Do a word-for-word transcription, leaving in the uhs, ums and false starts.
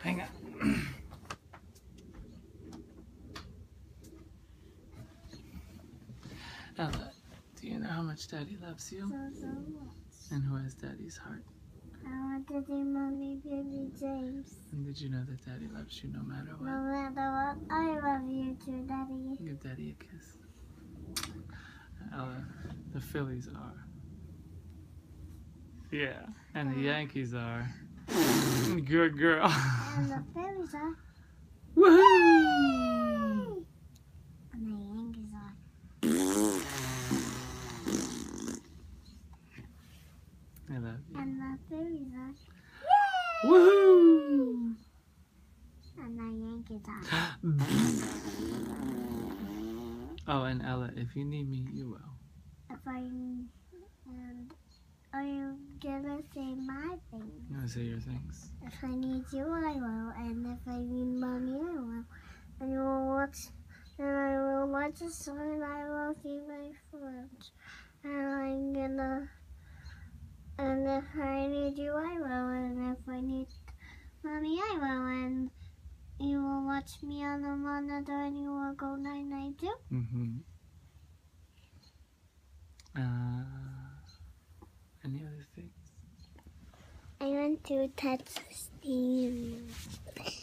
Hang on. Ella, do you know how much Daddy loves you? So, so much. And who has Daddy's heart? I want to see Mommy, Baby James. And did you know that Daddy loves you no matter what? No matter what, I love you too, Daddy. Give Daddy a kiss. Ella, the Phillies are. Yeah. And the Yankees are. Good girl. And the Phillies are. Woohoo! And the Yankees are. I love you. And the Phillies are. Woohoo! And the Yankees are. Oh, and Ella, if you need me, you will. If I and I'm gonna say my thing. You want to say your things? If I need you, I will. And if I need Mommy, I will. And you will watch. And I will watch a song. And I will see my friends. And I'm gonna. And if I need you, I will. And if I need Mommy, I will. And you will watch me on the monitor and you will go night night too. Mm-hmm. Uh, any other things? I want to touch Steve.